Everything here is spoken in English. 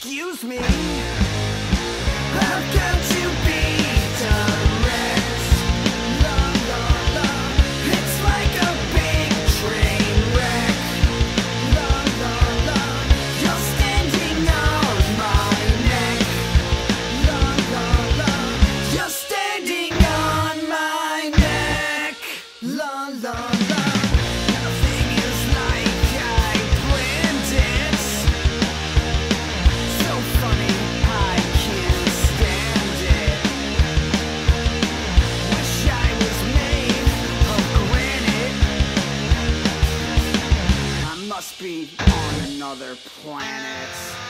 excuse me. I've got to be direct. La la la, it's like a big train wreck. La la la, you're standing on my neck. La la la, you're standing on my neck. La la la, nothing is like I planned it. So funny, I can't stand it. Wish I was made of granite. I must be on another planet.